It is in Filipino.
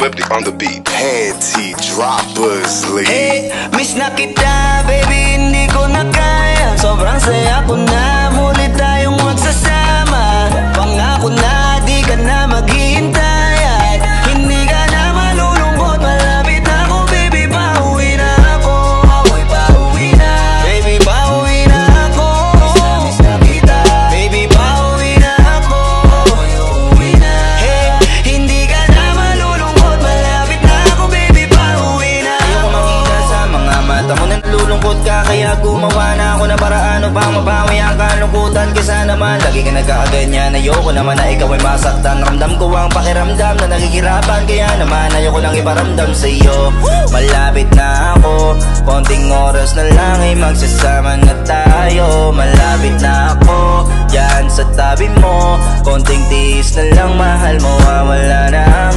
Lefty on the beat. Panty droppers, lady. Hey, miss na kita, baby, hindi ko na kaya. Sobrang saya ko na, muli tayong magsasama. Pangako na, di ka na maghihintay at hindi ka na malulungkot. Malapit na ako, baby, pauwi na ako. Ako'y pauwi na, baby, pauwi na ako. Miss na kita, baby, pauwi na ako. Ako'y uuwi na. Hey, hindi ka na malulungkot. Malapit na ako, baby, pauwi na ako. Ayoko makita sa mga mata mo na nalulungkot ka, kaya gumawa na ako ng paraan upang mabawi ang kalungkutan. Kesa naman lagi ka nagkakaganyan. Ayoko naman na ikaw ay masaktan. Ramdam ko ang pakiramdam na nakikirapan, kaya naman ayoko lang iparamdam sa iyo. Malapit na ako, konting oras na lang ay magsasama na tayo. Malapit na ako, yan sa tabi mo. Konting tiis na lang, mahal mo, wala na